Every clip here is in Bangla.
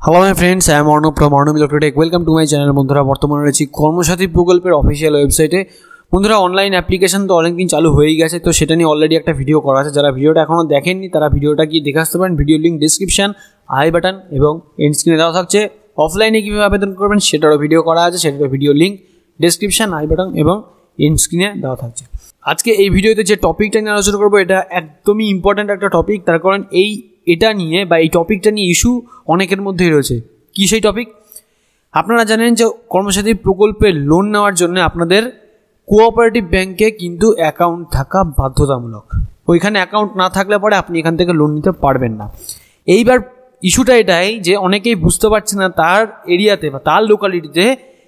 Hello my friends, I am Arnab from Arnab Electrotech. Welcome to my channel. বন্ধুরা, বর্তমানে রয়েছি কর্মসাথী প্রকল্পের অফিসিয়াল ওয়েবসাইটে। বন্ধুরা, অনলাইন অ্যাপ্লিকেশন তো অনেকদিন চালু হয়েই গেছে, তো সেটা নিয়ে অলরেডি একটা ভিডিও করা আছে। যারা ভিডিওটা এখনও দেখেননি তারা ভিডিওটা গিয়ে দেখে আসতে পারেন। Video link description, I button এবং এন্ড স্ক্রিনে দেওয়া থাকছে। অফলাইনে কীভাবে আবেদন করবেন সেটারও ভিডিও করা আছে, সেটারও video link description, I button এবং এন্ড স্ক্রিনে দেওয়া থাকছে। আজকে এই ভিডিওতে যে টপিকটা নিয়ে আলোচনা করবো এটা একদমই ইম্পর্ট্যান্ট একটা টপিক। তার কারণ এটা নিয়ে বা এই টপিকটা নিয়ে ইস্যু অনেকের মধ্যেই রয়েছে। কী সেই টপিক? আপনারা জানেন যে কর্মসাথী প্রকল্পে লোন নেওয়ার জন্য আপনাদের কোঅপারেটিভ ব্যাংকে কিন্তু অ্যাকাউন্ট থাকা বাধ্যতামূলক। ওইখানে অ্যাকাউন্ট না থাকলে পরে আপনি এখান থেকে লোন নিতে পারবেন না। এইবার ইস্যুটা এটাই যে অনেকেই বুঝতে পারছে না তার এরিয়াতে বা তার লোকালিটিতে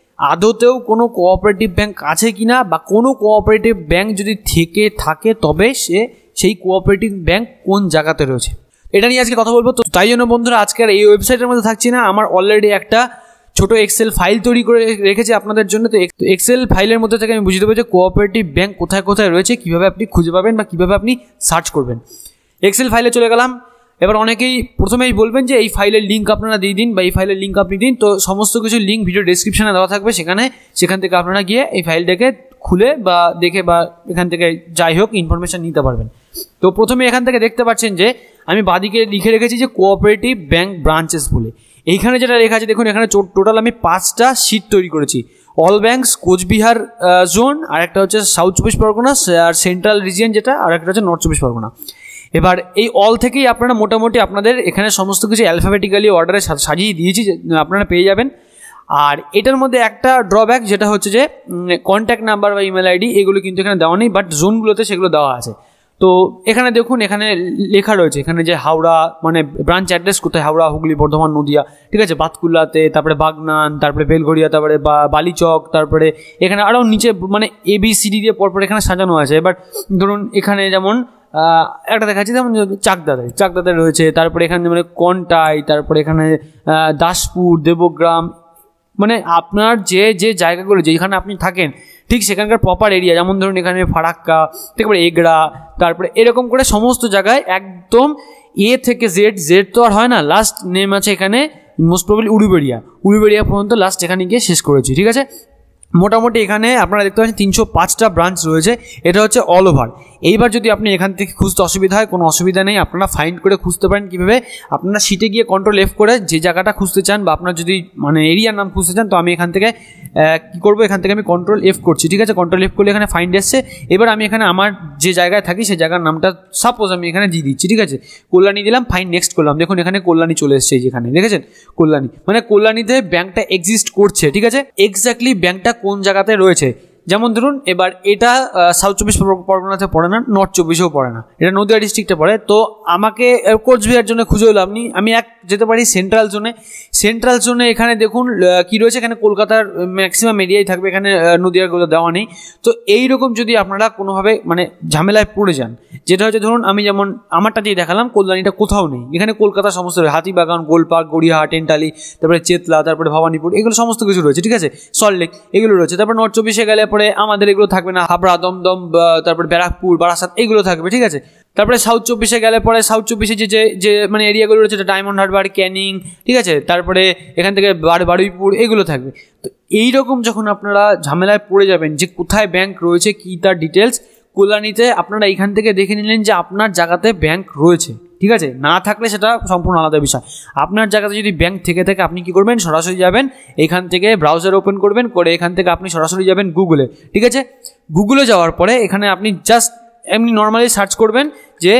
আদতেও কোনো কোঅপারেটিভ ব্যাংক আছে কি না, বা কোনো কোঅপারেটিভ ব্যাংক যদি থেকে থাকে তবে সেই কোঅপারেটিভ ব্যাংক কোন জায়গাতে রয়েছে, এটা নিয়ে আজকে কথা বলবো। তো তাই জন্য বন্ধুরা, আজকে আর এই ওয়েবসাইটের মধ্যে থাকছি না। আমার অলরেডি একটা ছোটো এক্সেল ফাইল তৈরি করে রেখেছি আপনাদের জন্য। তো এক্সেল ফাইলের মধ্যে থেকে আমি বুঝিয়ে দেবো যে কোঅপারেটিভ ব্যাংক কোথায় কোথায় রয়েছে, কীভাবে আপনি খুঁজে পাবেন বা কীভাবে আপনি সার্চ করবেন। এক্সেল ফাইলে চলে গেলাম। এবার অনেকেই প্রথমেই বলবেন যে এই ফাইলের লিঙ্ক আপনারা দিয়ে দিন বা এই ফাইলের লিঙ্ক আপনি দিন। তো সমস্ত কিছু লিঙ্ক ভিডিও ডেসক্রিপশনে দেওয়া থাকবে, সেখান থেকে আপনারা গিয়ে এই ফাইলটাকে খুলে বা দেখে বা এখান থেকে যাই হোক ইনফরমেশান নিতে পারবেন। তো প্রথমে এখান থেকে দেখতে পাচ্ছেন যে আমি বাদিকে লিখে রেখেছি যে কোঅপারেটিভ ব্যাংক ব্রাঞ্চেস বলে। এইখানে যেটা লেখা আছে দেখুন, এখানে টোটাল আমি 5টা শিট তৈরি করেছি। অল ব্যাংকস কোচবিহার জোন, আর একটা হচ্ছে সাউথ চব্বিশ পরগনা, আর সেন্ট্রাল রিজিয়ন যেটা, আর একটা হচ্ছে নর্থ চব্বিশ পরগনা। এবার এই অল থেকেই আপনারা মোটামুটি আপনাদের এখানে সমস্ত কিছু অ্যালফাবেটিক্যালি অর্ডারে সাজিয়ে দিয়েছি, আপনারা পেয়ে যাবেন। আর এটার মধ্যে একটা ড্রব্যাক যেটা হচ্ছে যে কন্ট্যাক্ট নাম্বার বা ইমেল আইডি এগুলো কিন্তু এখানে দেওয়া নেই, বাট জোনগুলোতে সেগুলো দেওয়া আছে। তো এখানে দেখুন, এখানে লেখা রয়েছে এখানে যে হাওড়া মানে ব্রাঞ্চ অ্যাড্রেস কোথায়, হাওড়া, হুগলি, বর্ধমান, নদিয়া, ঠিক আছে, বাতকুল্লাতে, তারপরে বাগনান, তারপরে বেলঘরিয়া, তারপরে বালিচক, তারপরে এখানে আরও নিচে মানে ABCD দিয়ে পরপর এখানে সাজানো আছে। এবার ধরুন এখানে যেমন একটা দেখাচ্ছি, যেমন চাকদাতে রয়েছে, তারপরে এখানে মানে কন্টাই, তারপরে এখানে দাসপুর, দেবগ্রাম, মানে আপনার যে যে জায়গাগুলো যেখানে আপনি থাকেন ঠিক সেখানকার প্রপার এরিয়া, যেমন ধরুন এখানে ফারাক্কা, তারপরে এগড়া, তারপরে এরকম করে সমস্ত জায়গায় একদম A থেকে জেড তো আর হয় না, লাস্ট নেম আছে এখানে মোস্ট প্রবলি উলুবেড়িয়া পর্যন্ত লাস্ট এখানে গিয়ে শেষ করেছি, ঠিক আছে। মোটামুটি এখানে আপনারা দেখতে পাচ্ছেন 305টা ব্রাঞ্চ রয়েছে, এটা হচ্ছে অল ওভার। এইবার যদি আপনি এখান থেকে খুঁজতে অসুবিধা হয়, কোনো অসুবিধা নেই, আপনারা ফাইন্ড করে খুঁজতে পারেন। কীভাবে? আপনারা শিটে গিয়ে কন্ট্রোল F করে যে জায়গাটা খুঁজতে চান বা আপনার যদি মানে এরিয়ার নাম খুঁজতে চান, তো আমি এখান থেকে কী করবো, এখান থেকে আমি কন্ট্রোল F করছি, ঠিক আছে। কন্ট্রোল F করলে এখানে ফাইন্ড এসছে। এবার আমি এখানে আমার যে জায়গায় থাকি সেই জায়গার নামটা সাপোজ আমি এখানে দিয়ে দিচ্ছি, ঠিক আছে। কল্যাণী দিলাম, ফাইন্ড নেক্সট করলাম। দেখুন এখানে কল্যাণী চলে এসছে, যেখানে দেখেছেন কল্যাণী, মানে কল্যাণীতে ব্যাংকটা এক্সিস্ট করছে, ঠিক আছে। এক্স্যাক্টলি ব্যাংকটা কোন জায়গাতে রয়েছে, যেমন ধরুন এবার এটা সাউথ চব্বিশ পরগনাতে পড়ে না, নর্থ চব্বিশেও পড়ে না, এটা নদিয়া ডিস্ট্রিক্টে পড়ে। তো আমাকে কোচবিহার জন্য খুঁজে হলো আমি যেতে পারি সেন্ট্রাল জোনে। এখানে দেখুন কি রয়েছে, এখানে কলকাতার ম্যাক্সিমাম এরিয়াই থাকবে, এখানে নদিয়ারগুলো দেওয়া নেই। তো এইরকম যদি আপনারা কোনোভাবে মানে ঝামেলায় পড়ে যান, যেটা হচ্ছে ধরুন আমি যেমন আমারটা দিয়ে দেখালাম, কল্যাণীটা কোথাও নেই, এখানে কলকাতার সমস্ত হাতিবাগান, গোলপার্ক, গড়িয়াহাট, টেন্টালি, তারপরে চেতলা, তারপরে ভবানীপুর, এগুলো সমস্ত কিছু রয়েছে, ঠিক আছে, সল্টলেক এগুলো রয়েছে। তারপর নর্থ চব্বিশে গেলে পরে আমাদের এগুলো থাকবে না, হাবড়া, দমদম, তারপরে ব্যারাকপুর, বারাসাত এগুলো থাকবে, ঠিক আছে। তারপরে সাউথ চব্বিশে গেলে পরে সাউথ চব্বিশে যে মানে এরিয়াগুলো রয়েছে, ডায়মন্ড হারবার, ক্যানিং, ঠিক আছে, তারপরে এখান থেকে বারুইপুর এগুলো থাকবে। তো এইরকম যখন আপনারা ঝামেলায় পড়ে যাবেন যে কোথায় ব্যাংক রয়েছে কী তার ডিটেলস, কল্যাণীতে আপনারা এইখান থেকে দেখে নিলেন যে আপনার জায়গাতে ব্যাংক রয়েছে, ঠিক আছে। না থাকলে সেটা সম্পূর্ণ আলাদা বিষয়। আপনার জায়গাতে যদি ব্যাংক থেকে থাকে আপনি কী করবেন, সরাসরি যাবেন এখান থেকে ব্রাউজার ওপেন করবেন, করে এখান থেকে আপনি সরাসরি যাবেন গুগলে, ঠিক আছে। গুগলে যাওয়ার পরে এখানে আপনি জাস্ট এমনি নর্মালি সার্চ করবেন যে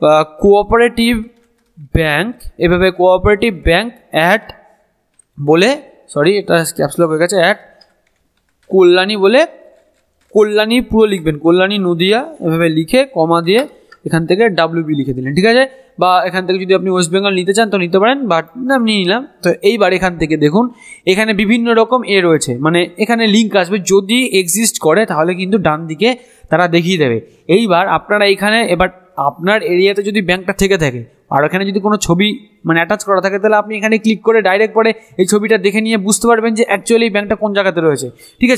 কোঅপারেটিভ ব্যাংক, এভাবে কোঅপারেটিভ ব্যাংক অ্যাট বলে, সরি এটা ক্যাপসলক হয়ে গেছে, অ্যাট কল্যাণী বলে, কল্যাণী পুরো লিখবেন, কল্যাণী নদিয়া এভাবে লিখে কমা দিয়ে এখান থেকে WB লিখে দিলেন, ঠিক আছে। বা এখান থেকে যদি আপনি ওয়েস্ট বেঙ্গল নিতে চান তো নিতে পারেন, বাট আমি নিলাম। তো এইবার এখান থেকে দেখুন এখানে বিভিন্ন রকম রয়েছে, মানে এখানে লিঙ্ক আসবে, যদি এক্সিস্ট করে তাহলে কিন্তু ডান দিকে তারা দেখিয়ে দেবে। এইবার আপনারা এখানে এবার আপনার এরিয়াতে যদি ব্যাংকটা থেকে থাকে আর এখানে যদি কোনো ছবি মানে অ্যাটাচ করা থাকে, তাহলে আপনি এখানে ক্লিক করে ডাইরেক্ট পরে এই ছবিটা দেখে নিয়ে বুঝতে পারবেন যে অ্যাকচুয়ালি ব্যাংকটা কোন জায়গাতে রয়েছে, ঠিক আছে।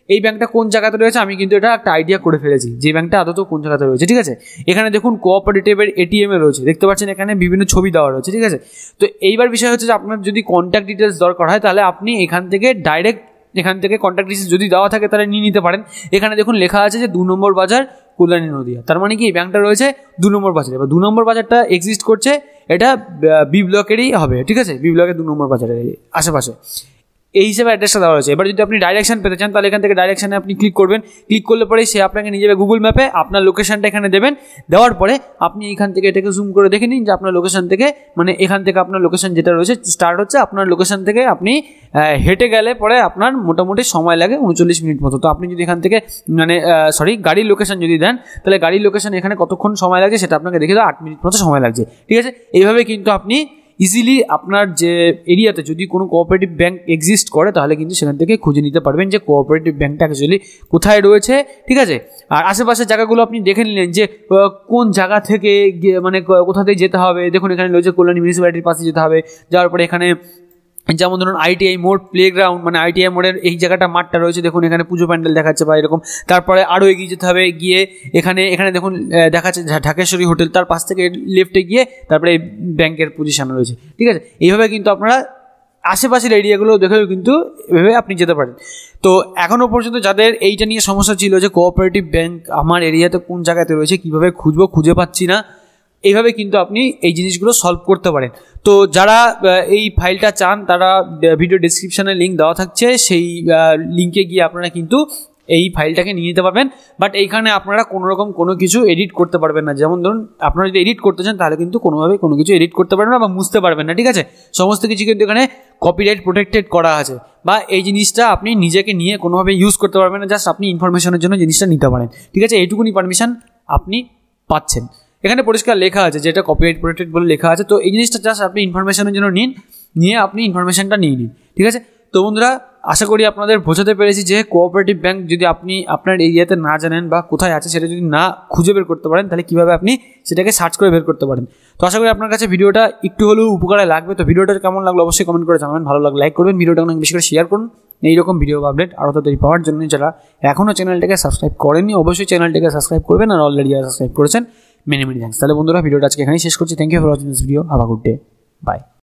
এই ব্যাংকটা কোন জায়গাতে রয়েছে আমি কিন্তু এটা একটা আইডিয়া করে ফেলেছি যে ব্যাংকটা আদত কোন জায়গাতে রয়েছে, ঠিক আছে। এখানে দেখুন কোঅপারেটিভের এটিএমে রয়েছে, দেখতে পাচ্ছেন এখানে বিভিন্ন ছবি দেওয়া রয়েছে, ঠিক আছে। তো এইবার বিষয় হচ্ছে যে আপনার যদি কন্ট্যাক্ট ডিটেলস দরকার হয় তাহলে আপনি এখান থেকে ডাইরেক্ট এখান থেকে কন্ট্যাক্ট ডিটেলস যদি দেওয়া থাকে তাহলে নিয়ে নিতে পারেন। এখানে দেখুন লেখা আছে যে 2 নম্বর বাজার কল্যাণী নদিয়া, তার মানে কি এই ব্যাংকটা রয়েছে 2 নম্বর বাজারে। এবার 2 নম্বর বাজারটা এক্সিস্ট করছে, এটা বি ব্লকেরই হবে, ঠিক আছে, বি ব্লকের 2 নম্বর বাজারের আশেপাশে এই হিসেবে অ্যাড্রেসটা দেওয়া হয়েছে। এবার যদি আপনি ডাইরেকশন পেতে চান তাহলে এখান থেকে ডাইরেকশানে আপনি ক্লিক করবেন, ক্লিক করলে পরে সে আপনাকে নিয়ে যাবে গুগল ম্যাপে, আপনার লোকেশনটা এখানে দেবেন, দেওয়ার পরে আপনি এখান থেকে এটাকে জুম করে দেখে নিন যে আপনার লোকেশন থেকে মানে এখান থেকে আপনার লোকেশন যেটা রয়েছে স্টার্ট হচ্ছে, আপনার লোকেশন থেকে আপনি হেঁটে গেলে পরে আপনার মোটামুটি সময় লাগে 39 মিনিট মতো। তো আপনি যদি এখান থেকে মানে গাড়ির লোকেশন যদি দেন তাহলে গাড়ির লোকেশন এখানে কতক্ষণ সময় লাগছে সেটা আপনাকে দেখে দাও, 8 মিনিট মতো সময় লাগছে, ঠিক আছে। এইভাবে কিন্তু আপনি ইজিলি আপনার যে এরিয়াতে যদি কোনো কোঅপারেটিভ ব্যাংক এক্সিস্ট করে তাহলে কিন্তু সেখান থেকে খুঁজে নিতে পারবেন যে কোঅপারেটিভ ব্যাংকটা অ্যাকচুয়ালি কোথায় রয়েছে, ঠিক আছে। আর আশেপাশের জায়গাগুলো আপনি দেখে নিলেন যে কোন জায়গা থেকে মানে কোথা থেকে যেতে হবে। দেখুন এখানে রয়েছে কল্যাণী মিউনিসিপ্যালিটির পাশে যেতে হবে, যাওয়ার পরে এখানে যেমন ধরুন আইটিআই মোড় প্লেগ্রাউন্ড মানে আইটিআই মোড়ের এই জায়গাটা মাঠটা রয়েছে, দেখুন এখানে পুজো প্যান্ডেল দেখাচ্ছে বা এরকম। তারপরে আরও এগিয়ে যেতে হবে, গিয়ে এখানে দেখুন দেখাচ্ছে ঢাকেশ্বরী হোটেল, তার পাশ থেকে লেফটে গিয়ে তারপরে এই ব্যাংকের পজিশনে রয়েছে, ঠিক আছে। এইভাবে কিন্তু আপনারা আশেপাশের এরিয়াগুলো দেখেও কিন্তু এভাবে আপনি যেতে পারেন। তো এখনও পর্যন্ত যাদের এইটা নিয়ে সমস্যা ছিল যে কোঅপারেটিভ ব্যাংক আমার এরিয়াতে কোন জায়গাতে রয়েছে, কীভাবে খুঁজবো, খুঁজে পাচ্ছি না, এইভাবে কিন্তু আপনি এই জিনিসগুলো সলভ করতে পারেন। তো যারা এই ফাইলটা চান তারা ভিডিও ডিসক্রিপশানে লিঙ্ক দেওয়া থাকছে, সেই লিঙ্কে গিয়ে আপনারা কিন্তু এই ফাইলটাকে নিয়ে নিতে পারবেন। বাট এইখানে আপনারা কোনোরকম কোনো কিছু এডিট করতে পারবেন না। যেমন ধরুন আপনারা যদি এডিট করতে চান তাহলে কিন্তু কোনোভাবে কোনো কিছু এডিট করতে পারবেন না বা মুছতে পারবেন না, ঠিক আছে। সমস্ত কিছু কিন্তু এখানে কপিরাইট প্রোটেক্টেড করা আছে, বা এই জিনিসটা আপনি নিজেকে নিয়ে কোনোভাবে ইউজ করতে পারবেন না, জাস্ট আপনি ইনফরমেশনের জন্য জিনিসটা নিতে পারেন, ঠিক আছে। এইটুকুনি পারমিশন আপনি পাচ্ছেন। এখানে পরিষ্কার লেখা আছে যেটা কপিরাইট প্রোটেক্টেড বলে লেখা আছে। তো এই জিনিসটা জাস্ট আপনি ইনফরমেশনের জন্য নিয়ে আপনি ইনফরমেশনটা নিয়ে নিন, ঠিক আছে। তো বন্ধুরা আশা করি আপনাদের বোঝাতে পেরেছি যে কোঅপারেটিভ ব্যাংক যদি আপনি আপনার এরিয়াতে না জানেন বা কোথায় আছে সেটা যদি না খুঁজে বের করতে পারেন তাহলে কীভাবে আপনি সেটাকে সার্চ করে বের করতে পারেন। তো আশা করি আপনার কাছে ভিডিওটা একটু হলেও উপকারে লাগবে। তো ভিডিওটা কেমন লাগলো অবশ্যই কমেন্ট করে জানাবেন, ভালো লাগলে লাইক করবেন, ভিডিওটা অনেক বেশি করে শেয়ার করুন। এইরকম ভিডিও আপডেট আরও তাড়াতাড়ি পাওয়ার জন্য যারা এখনও চ্যানেলটাকে সাবস্ক্রাইব করেননি অবশ্যই চ্যানেলটাকে সাবস্ক্রাইব করবেন, আর অলরেডি যারা সাবস্ক্রাইব করেছেন মেনি থ্যাঙ্কস। তাহলে বন্ধুরা ভিডিওটা আজকে এখানেই শেষ করছি। Thank you for watching this video. Have a good day, by.